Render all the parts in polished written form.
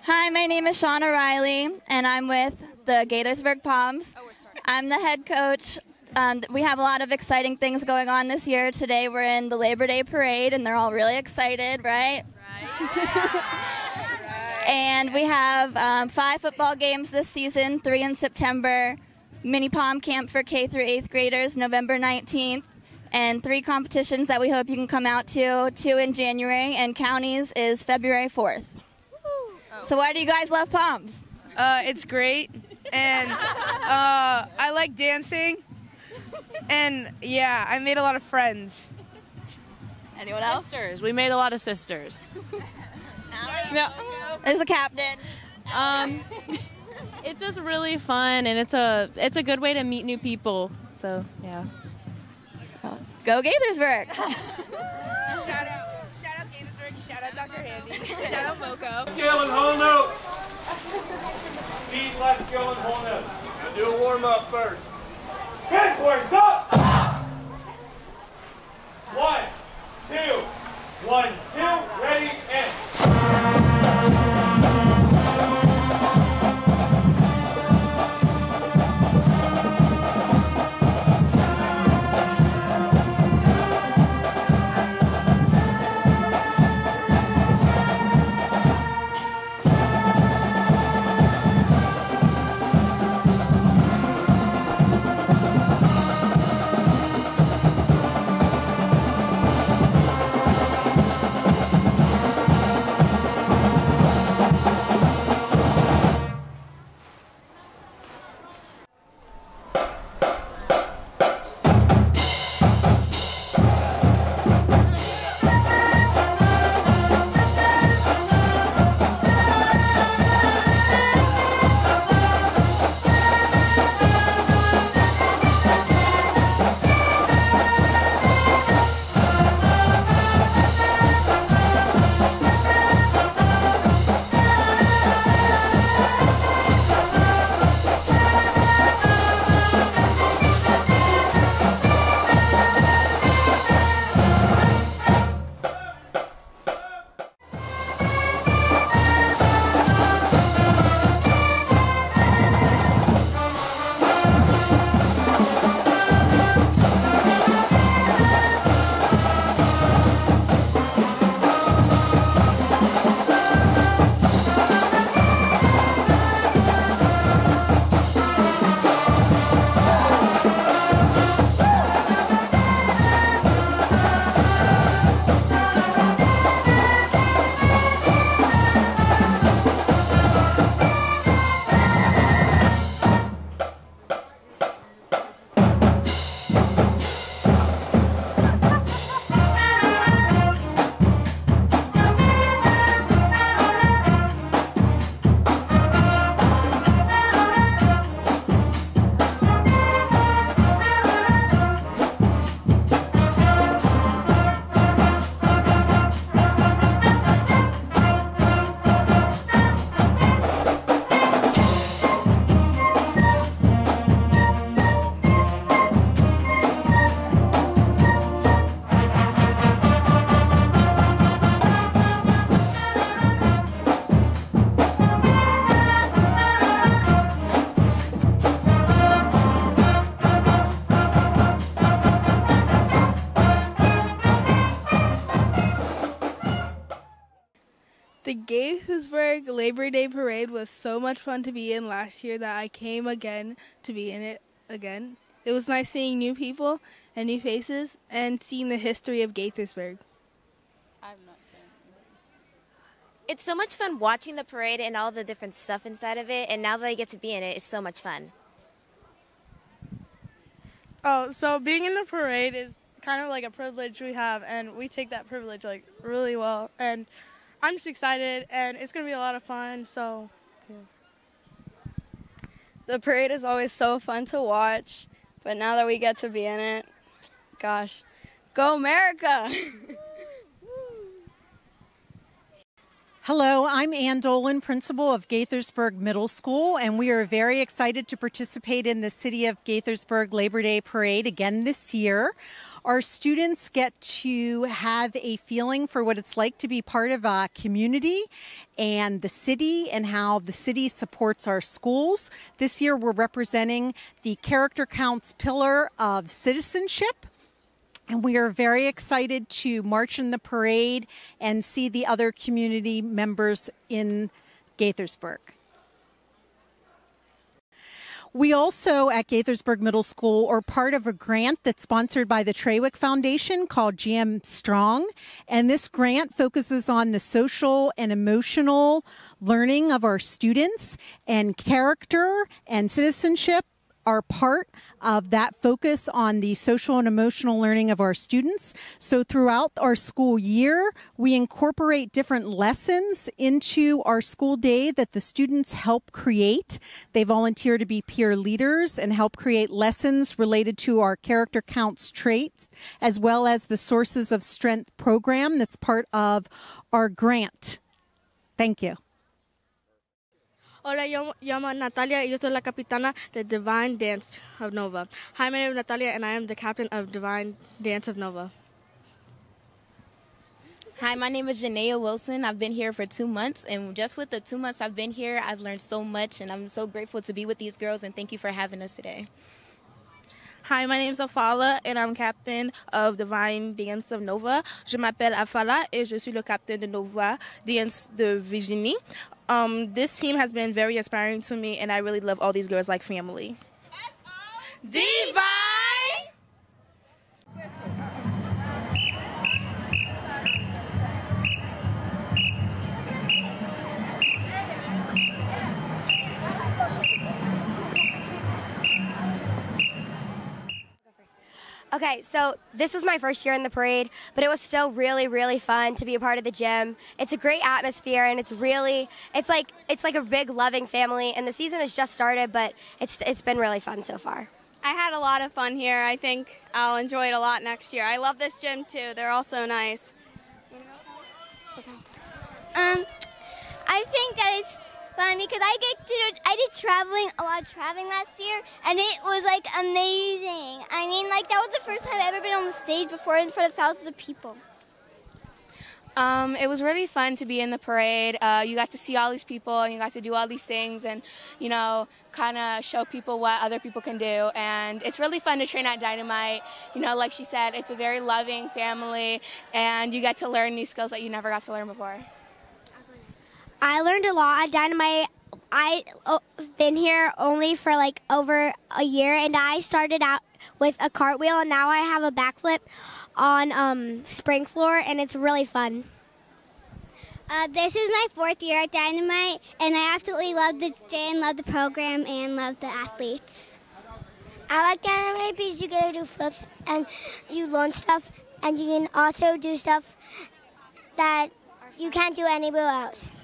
Hi, my name is Shauna Riley, and I'm with the Gaithersburg Poms. I'm the head coach. We have a lot of exciting things going on this year. Today we're in the Labor Day Parade, and they're all really excited, right? And we have 5 football games this season, 3 in September, mini pom camp for K through 8th graders November 19th, and 3 competitions that we hope you can come out to, 2 in January, and counties is February 4th. So why do you guys love Poms? It's great, and I like dancing, and yeah, I made a lot of friends. Anyone else? Sisters. We made a lot of sisters. No. There's a captain. It's just really fun, and it's a good way to meet new people. So yeah. So, go Gaithersburg! Shout out Gaithersburg, shout out Dr. Handy, shout out Moco. Skill and whole note. Speed left skill and whole note. Now do a warm up first. Head works up. 1, 2, 1, 2, ready, and. The Gaithersburg Labor Day Parade was so much fun to be in last year that I came again to be in it again. It was nice seeing new people and new faces and seeing the history of Gaithersburg. I've not seen it. It's so much fun watching the parade and all the different stuff inside of it, and now that I get to be in it, it's so much fun. Oh, so being in the parade is kind of like a privilege we have, and we take that privilege like really well. And I'm just excited, and it's going to be a lot of fun, so yeah. The parade is always so fun to watch, but now that we get to be in it, gosh, go America! Hello, I'm Ann Dolan, principal of Gaithersburg Middle School, and we are very excited to participate in the City of Gaithersburg Labor Day Parade again this year. Our students get to have a feeling for what it's like to be part of a community and the city and how the city supports our schools. This year we're representing the Character Counts pillar of citizenship. And we are very excited to march in the parade and see the other community members in Gaithersburg. We also at Gaithersburg Middle School are part of a grant that's sponsored by the Trawick Foundation called GM Strong. And this grant focuses on the social and emotional learning of our students, and character and citizenship are part of that focus on the social and emotional learning of our students. So throughout our school year, we incorporate different lessons into our school day that the students help create. They volunteer to be peer leaders and help create lessons related to our Character Counts traits, as well as the Sources of Strength program that's part of our grant. Thank you. Hola, yo llamo Natalia y yo soy la capitana de Divine Dance of Nova. Hi, my name is Natalia and I am the captain of Divine Dance of Nova. Hi, my name is Janaea Wilson. I've been here for 2 months, and just with the 2 months I've been here, I've learned so much, and I'm so grateful to be with these girls, and thank you for having us today. Hi, my name is Afala and I'm captain of Divine Dance of Nova. Je m'appelle Afala et je suis le captain de Nova Dance de Virginie. This team has been very inspiring to me, and I really love all these girls like family. Divine! Okay, so this was my first year in the parade, but it was still really, really fun to be a part of the gym. It's a great atmosphere, and it's like a big loving family, and the season has just started, but it's been really fun so far. I had a lot of fun here. I think I'll enjoy it a lot next year. I love this gym too. They're all so nice. I think that it's fun because I did a lot of traveling last year, and it was like amazing. I mean, like that was the first time I've ever been on the stage before in front of thousands of people. It was really fun to be in the parade. You got to see all these people, and you got to do all these things, and kind of show people what other people can do. And it's really fun to train at Dynamite. Like she said, it's a very loving family, and you get to learn new skills that you never got to learn before. I learned a lot at Dynamite. I've been here only for like over a year, and I started out with a cartwheel, and now I have a backflip on spring floor, and it's really fun. This is my 4th year at Dynamite, and I absolutely love the gym, love the program, and love the athletes. I like Dynamite because you get to do flips, and you learn stuff, and you can also do stuff that you can't do anywhere else.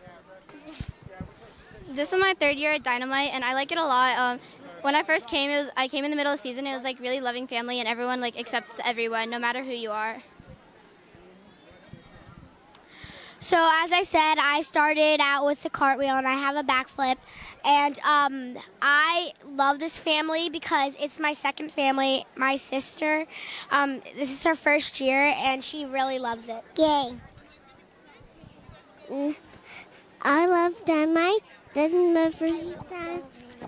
This is my 3rd year at Dynamite, and I like it a lot. When I first came, I came in the middle of the season. It was like really loving family, and everyone like accepts everyone, no matter who you are. So as I said, I started out with the cartwheel, and I have a backflip, and I love this family because it's my second family. My sister, this is her 1st year, and she really loves it. Yay! I love Dynamite. This is my first time.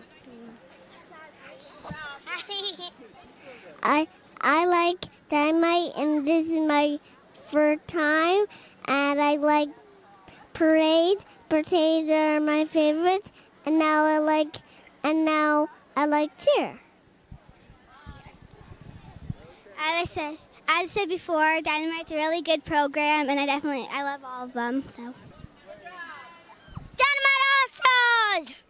I like Dynamite, and this is my first time, and I like parades. Parades are my favorite, and now I like cheer. As I said before, Dynamite's a really good program, and I love all of them. So. Dynamite All-Stars!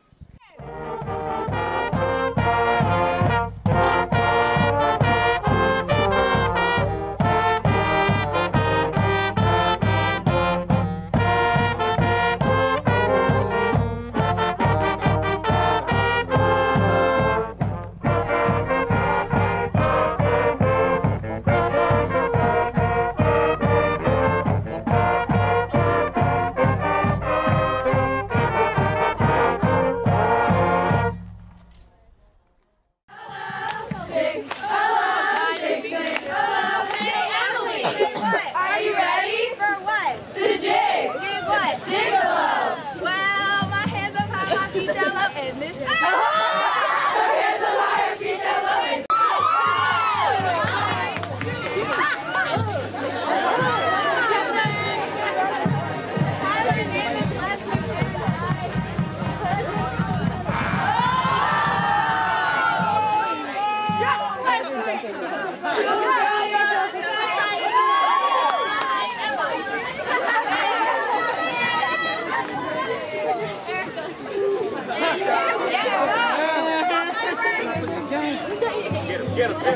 Get him.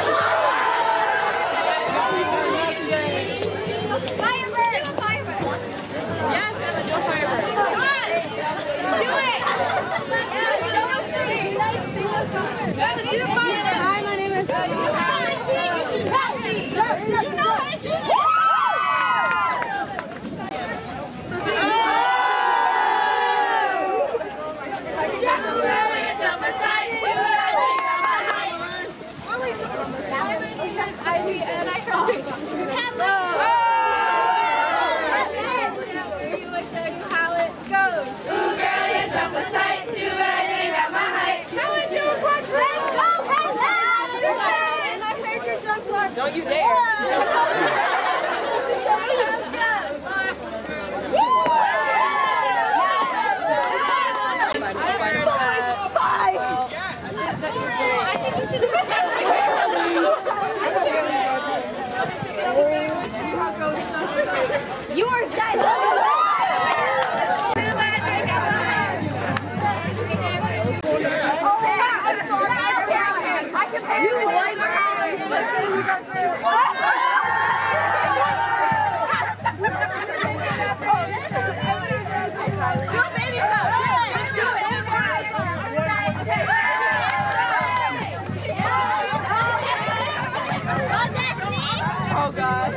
Don't you dare! You are dead! Oh God.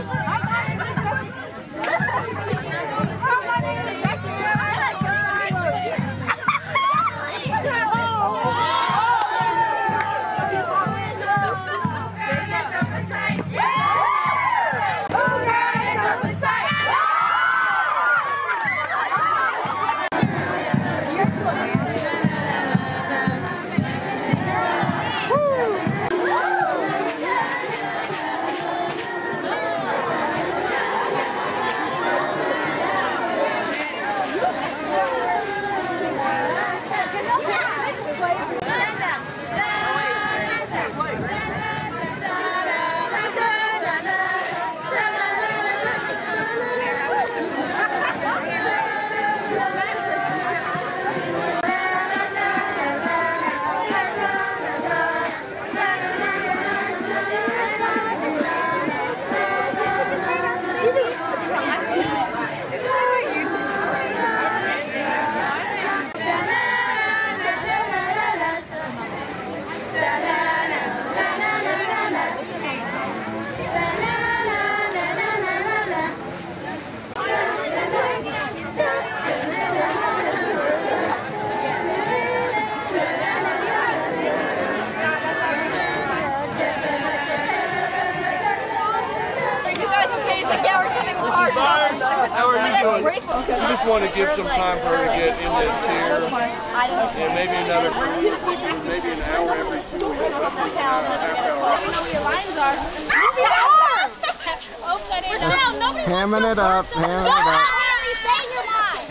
How are you doing? We just want to give some time for her to get in this chair. And maybe another, maybe an hour every 2 weeks. Hamming it up, hamming it up. Stay in your line!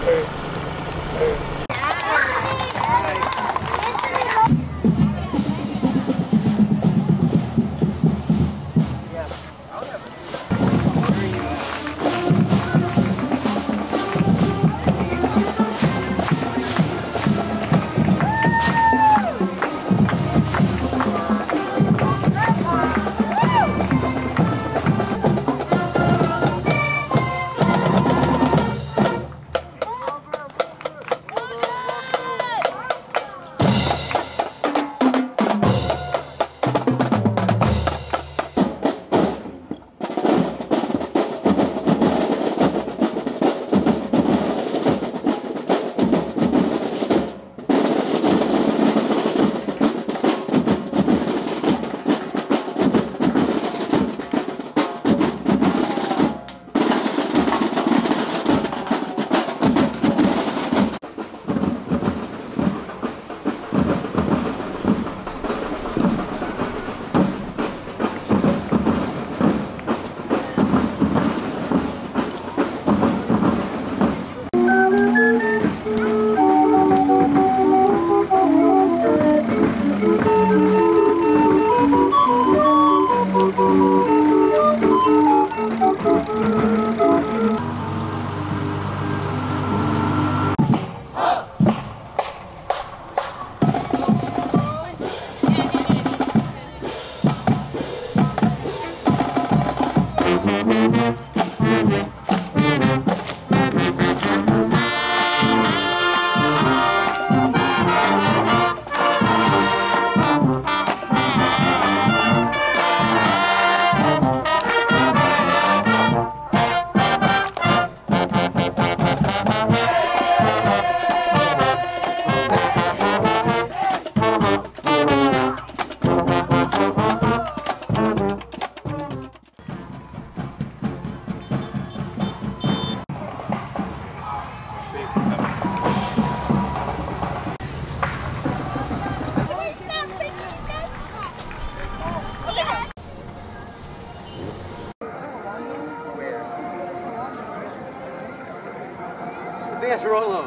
Advance Rolo.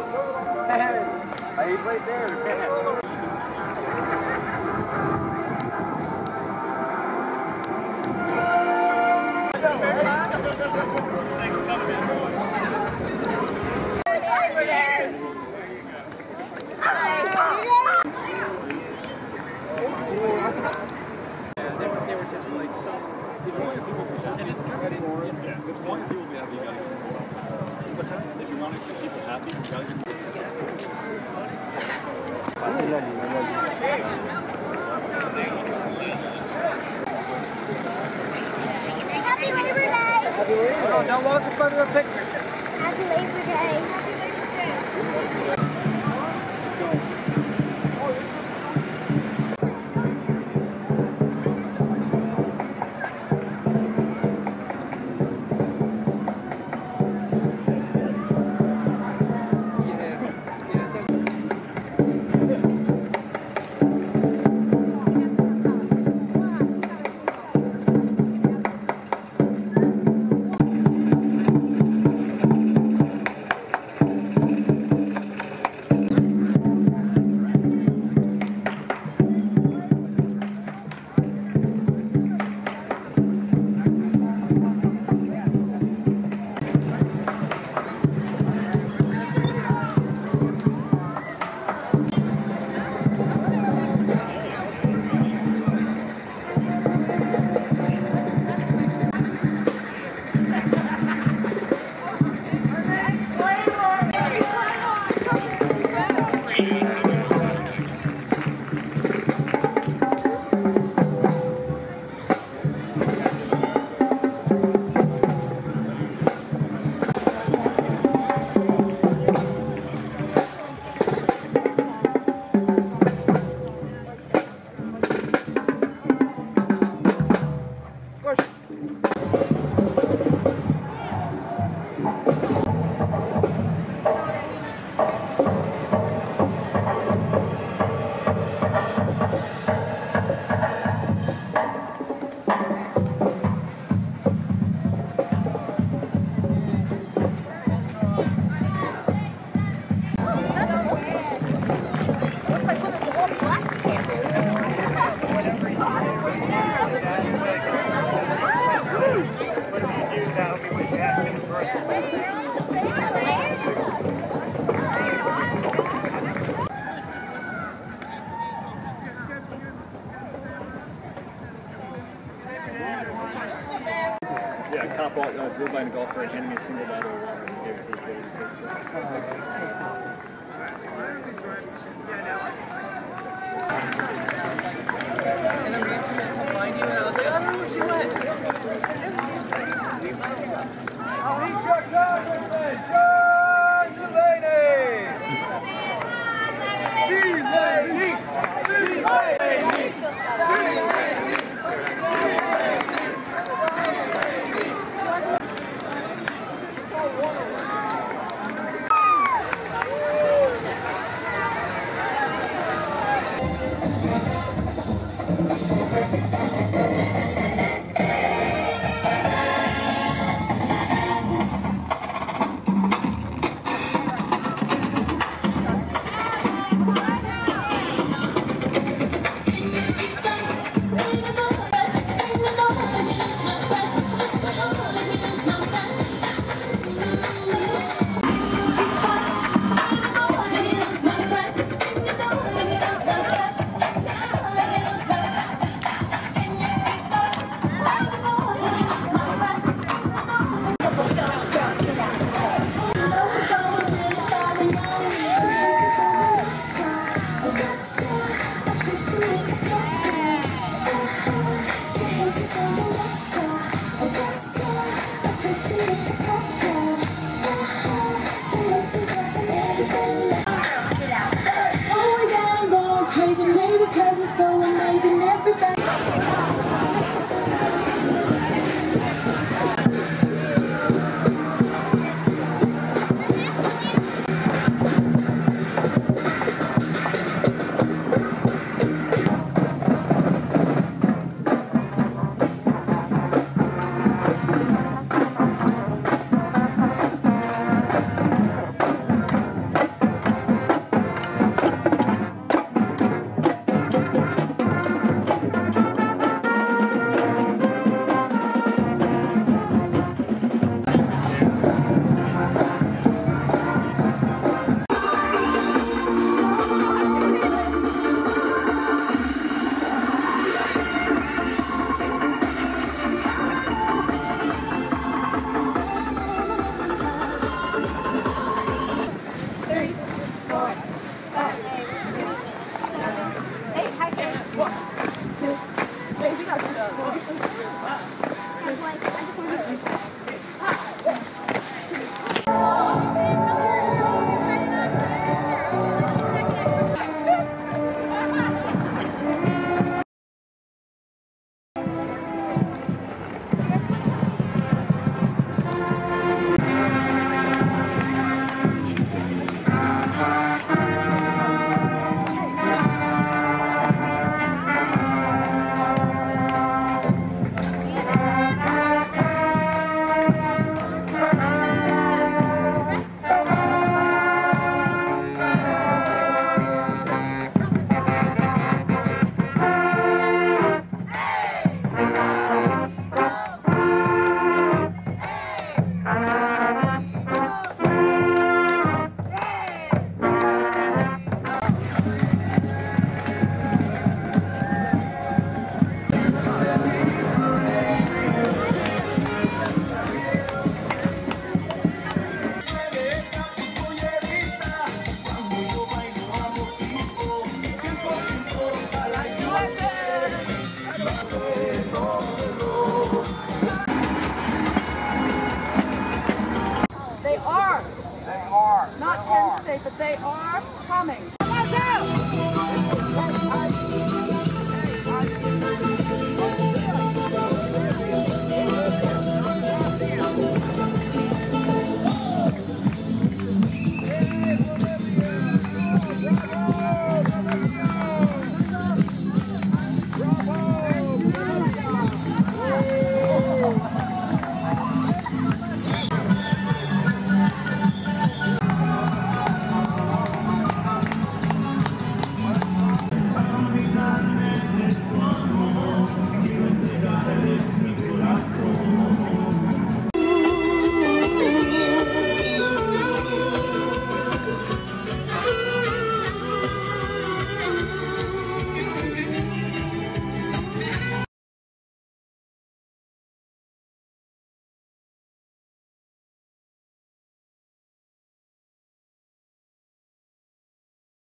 He's right there. They were just like so. And it's good. It's one people will be happy guys. What's that? If you want to keep people happy, guys. Happy Labor Day! Happy Labor Day! Oh, don't walk in front of the picture. Happy Labor Day! top blue line golfer handing a single bottle of water and gave it to the kids. And I'm going to find you, and I was like, I don't know where she went. Not in state, but they are coming. Come on, go!